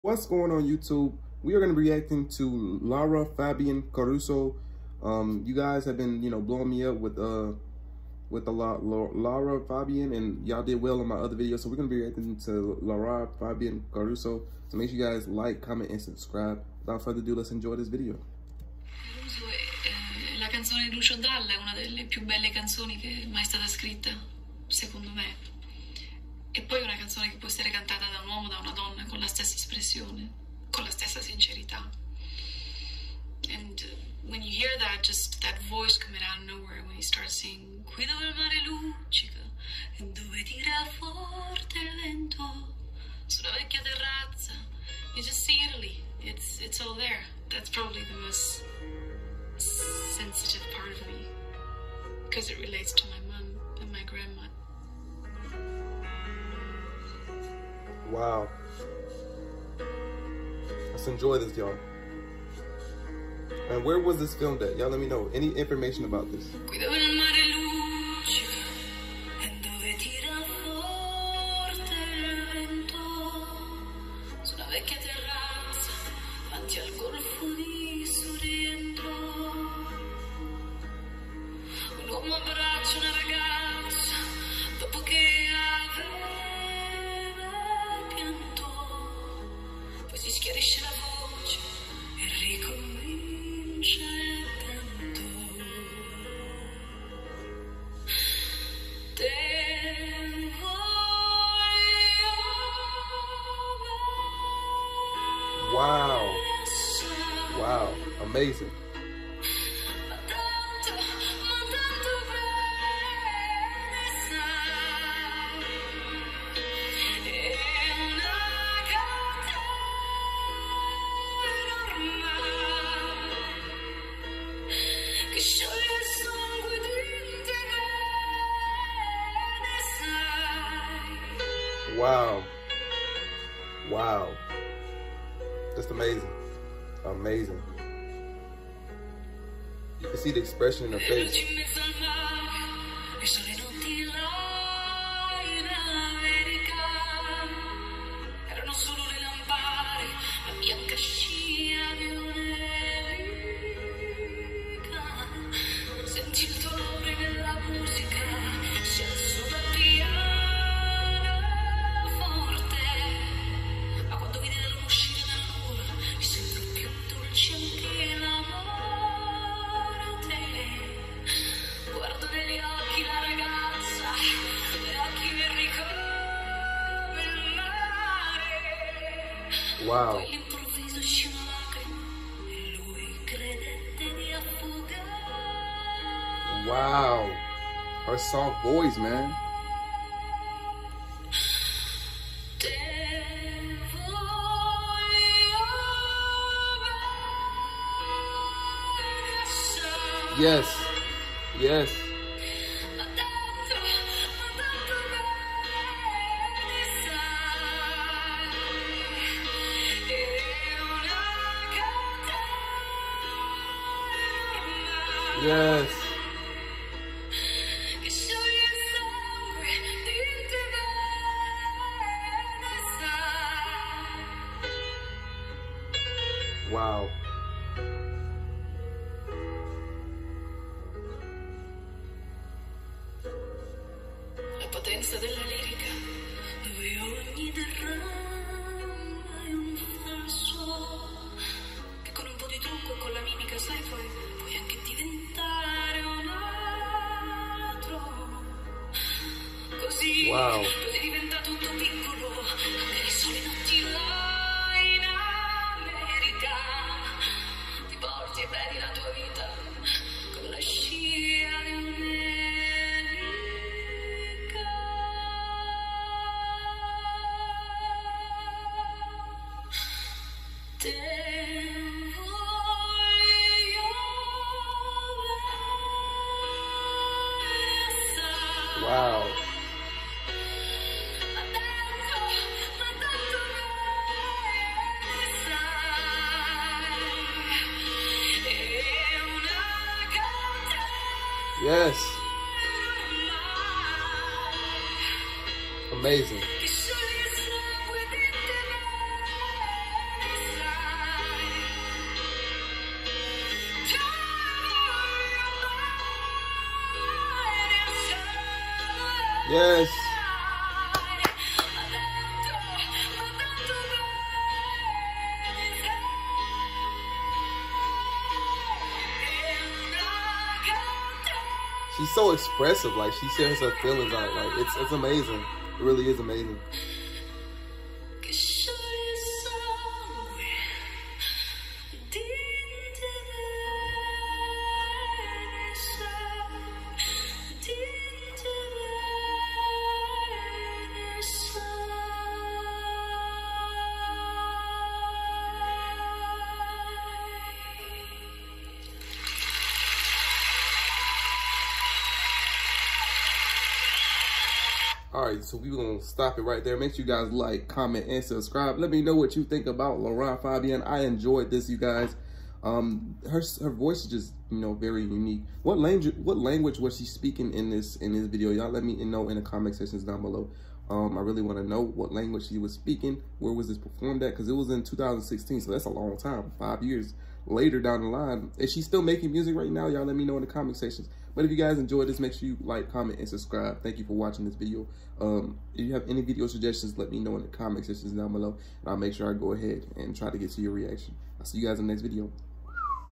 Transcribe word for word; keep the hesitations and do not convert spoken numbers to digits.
What's going on YouTube? We are going to be reacting to Lara Fabian Caruso. Um, you guys have been, you know, blowing me up with uh with the La La Lara Fabian, and y'all did well on my other videos. So we're going to be reacting to Lara Fabian Caruso. So make sure you guys like, comment, and subscribe. Without further ado, let's enjoy this video. Caruso è, è, la canzone di Lucio Dalla è una delle più belle canzoni che è mai stata scritta, secondo me. E poi una canzone che può essere cantata da un uomo o da una donna con la stessa espressione, con la stessa sincerità. And uh, when you hear that, just that voice coming out of nowhere when he starts singing, qui dove il mare luccica e dove tira forte il vento, sulla vecchia terrazza, you just see Italy. It's, it's all there. That's probably the most sensitive part of me, because it relates to my mom and my grandma. Wow. Let's enjoy this, y'all. And where was this filmed at? Y'all let me know. Any information about this? Schiarisce la voce e ricomincia il canto. Te voglio bene. Wow. Wow. Amazing. Ma tanto, ma tanto bene sai. È una che scioglie il sangue di te ne sai. Wow. Wow. Just amazing. Amazing. You can see the expression in her face. E sole notti là in America erano solo le lampade, la bianca scia di un'elica. Senti il dolore nella musica, senso da piano forte. Ma quando vedi la luna uscire dalla nuvola, mi sembra più dolce anche l'amore a te. Guardo negli occhi la ragazza, gli occhi verdi come il mare. Wow. Poi all'improvviso uscì una lacrima e lui credette di affogare. Wow. Her soft voice, man. Te voglio bene assai. Yes. Yes. Ma tanto, ma tanto bene sai. È una catena Yes. che scioglie il sangue di te ne sai. Wow. La potenza della lirica, dove ogni derrama è un falso, che con un po' di trucco e con la mimica, sai, poi puoi anche diventare un altro. Così Wow. puoi diventare tutto piccolo, anche le sole notti là in America. Ti porti e vedi la tua vita con la scia di un'elica. Te voglio bene assai. Wow. Ma tanto, ma tanto bene sai. È una catena Yes. Amazing. che scioglie il sangue di te Yes. She's so expressive. Like, she shares her feelings out. Like, it's it's amazing. It really is amazing. All right, so we're going to stop it right there. Make sure you guys like, comment, and subscribe. Let me know what you think about Laurent Fabien. I enjoyed this, you guys. Um, her her voice is just, you know, very unique. What language what language was she speaking in this in this video? Y'all let me know in the comment sections down below. Um, I really want to know what language she was speaking. Where was this performed at? Because it was in two thousand sixteen, so that's a long time. Five years later down the line. Is she still making music right now? Y'all let me know in the comment sections. But if you guys enjoyed this, make sure you like, comment, and subscribe. Thank you for watching this video. Um, if you have any video suggestions, let me know in the comment sections down below. And I'll make sure I go ahead and try to get to your reaction. I'll see you guys in the next video.